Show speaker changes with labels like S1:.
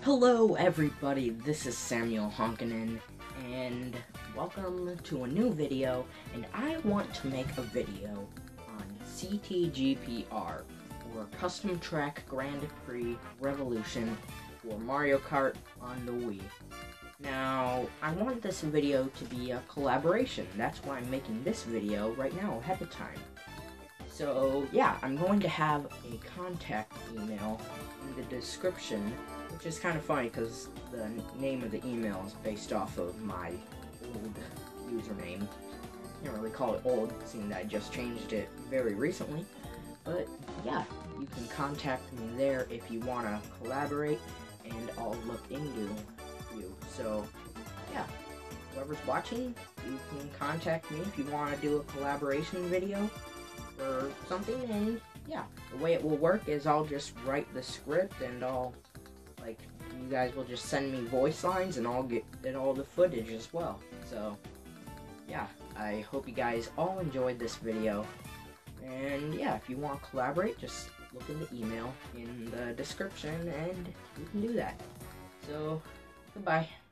S1: Hello everybody, this is Samuel Honkinen, and welcome to a new video, and I want to make a video on CTGPR, or Custom Track Grand Prix Revolution for Mario Kart on the Wii. Now, I want this video to be a collaboration, that's why I'm making this video right now ahead of time. So yeah, I'm going to have a contact email in the description, which is kind of funny because the name of the email is based off of my old username. Can't really call it old, seeing that I just changed it very recently. But yeah, you can contact me there if you want to collaborate, and I'll look into you. So yeah, whoever's watching, you can contact me if you want to do a collaboration video or something. And yeah, the way it will work is I'll just write the script, and you guys will just send me voice lines, and I'll get all the footage as well. So yeah, I hope you guys all enjoyed this video, and yeah, if you want to collaborate, just look in the email in the description and you can do that. So goodbye.